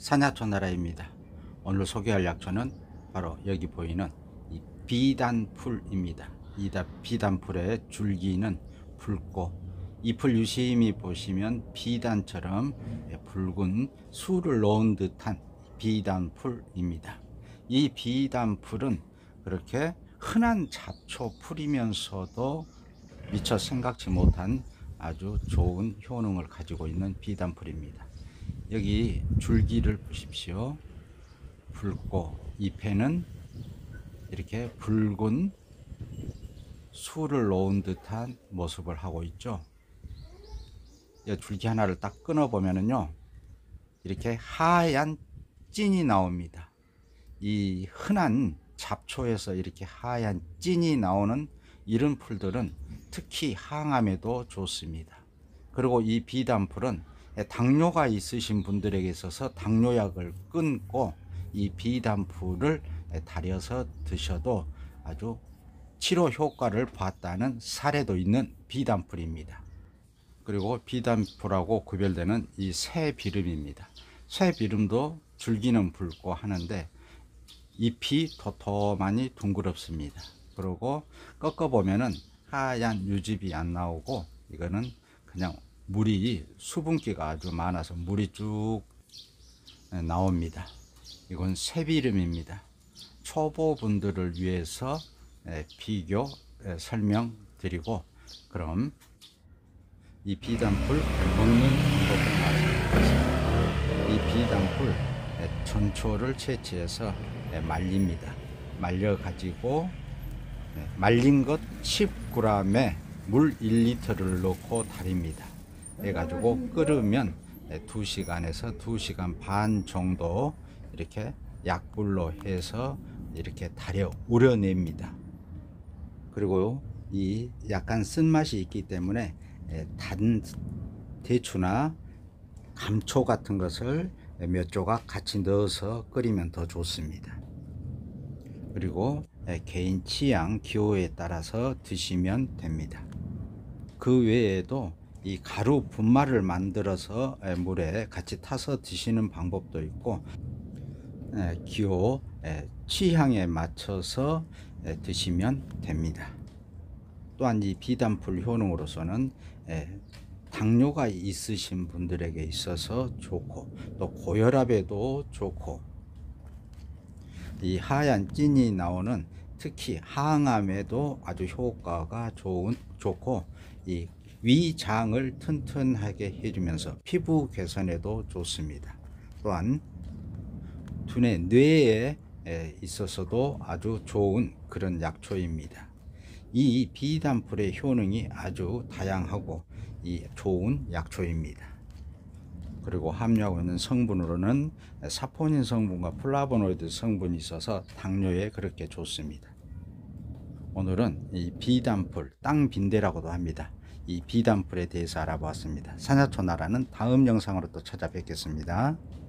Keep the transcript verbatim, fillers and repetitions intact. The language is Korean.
산야초나라입니다. 오늘 소개할 약초는 바로 여기 보이는 이 비단풀입니다. 이 비단풀의 줄기는 붉고 잎을 유심히 보시면 비단처럼 붉은 술을 놓은 듯한 비단풀입니다. 이 비단풀은 그렇게 흔한 잡초풀이면서도 미처 생각지 못한 아주 좋은 효능을 가지고 있는 비단풀입니다. 여기 줄기를 보십시오. 붉고 잎에는 이렇게 붉은 술을 놓은 듯한 모습을 하고 있죠. 이 줄기 하나를 딱 끊어 보면은요, 이렇게 하얀 찐이 나옵니다. 이 흔한 잡초에서 이렇게 하얀 찐이 나오는 이런 풀들은 특히 항암에도 좋습니다. 그리고 이 비단풀은 당뇨가 있으신 분들에게 있어서 당뇨약을 끊고 이 비단풀을 달여서 드셔도 아주 치료 효과를 봤다는 사례도 있는 비단풀입니다. 그리고 비단풀하고 구별되는 이 새비름입니다. 새비름도 줄기는 붉고 하는데 잎이 도톰하니 둥그럽습니다. 그리고 꺾어 보면은 하얀 유즙이 안 나오고, 이거는 그냥 물이 수분기가 아주 많아서 물이 쭉 나옵니다. 이건 새비름입니다. 초보분들을 위해서 비교 설명드리고, 그럼 이 비단풀 먹는 방법을 말씀드리겠습니다. 이 비단풀 전초를 채취해서 말립니다. 말려 가지고 말린 것 십 그램에 물 일 리터를 넣고 달입니다. 해 가지고 끓으면 두 시간에서 두 시간 반 정도 이렇게 약불로 해서 이렇게 달여 우려냅니다. 그리고 이 약간 쓴맛이 있기 때문에 단 대추나 감초 같은 것을 몇 조각 같이 넣어서 끓이면 더 좋습니다. 그리고 개인 취향 기호에 따라서 드시면 됩니다. 그 외에도 이 가루 분말을 만들어서 물에 같이 타서 드시는 방법도 있고, 기호 취향에 맞춰서 드시면 됩니다. 또한 이 비단풀 효능으로서는 당뇨가 있으신 분들에게 있어서 좋고, 또 고혈압에도 좋고, 이 하얀 찐이 나오는 특히 항암에도 아주 효과가 좋은 좋고, 이 위장을 튼튼하게 해주면서 피부 개선에도 좋습니다. 또한 두뇌 뇌에 있어서도 아주 좋은 그런 약초입니다. 이 비단풀의 효능이 아주 다양하고 이 좋은 약초입니다. 그리고 함유하고 있는 성분으로는 사포닌 성분과 플라보노이드 성분이 있어서 당뇨에 그렇게 좋습니다. 오늘은 이 비단풀, 땅빈대라고도 합니다. 이 비단풀에 대해서 알아보았습니다. 산야초나라는 다음 영상으로 또 찾아뵙겠습니다.